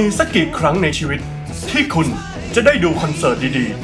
มีสักกี่ครั้งในชีวิตที่คุณจะได้ดูคอนเสิร์ตดีๆ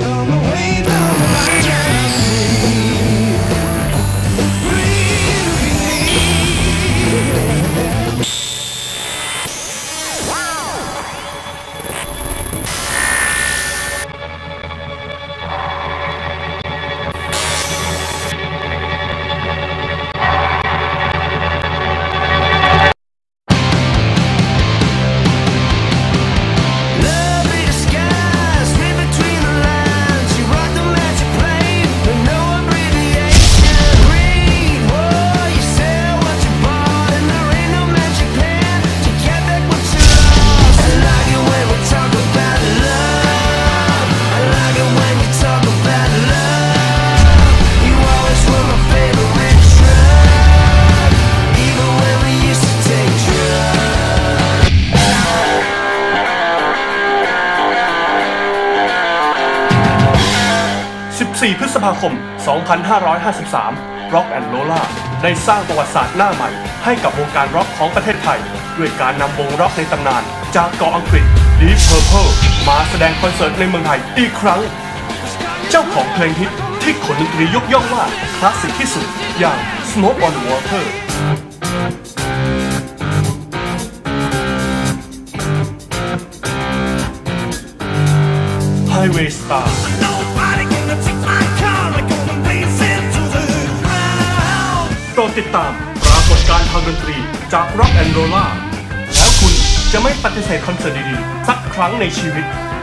14 พฤษภาคม 2553 Rock and Lola ได้สร้างประวัติศาสตร์หน้าใหม่ให้กับวงการร็อกของประเทศไทยด้วยการนำวงร็อกในตำนานจากเกาะอังกฤษ Deep Purple มาแสดงคอนเสิร์ตในเมืองไทยอีกครั้งเจ้าของเพลงฮิตที่คนดนตรียกย่องว่าคลาสสิกที่สุดอย่าง Smoke on Water Highway Starโปรดติดตามปรากฏการณ์ทางดนตรีจาก Rock and Lola แล้วคุณจะไม่ปฏิเสธคอนเสิร์ตดีๆสักครั้งในชีวิต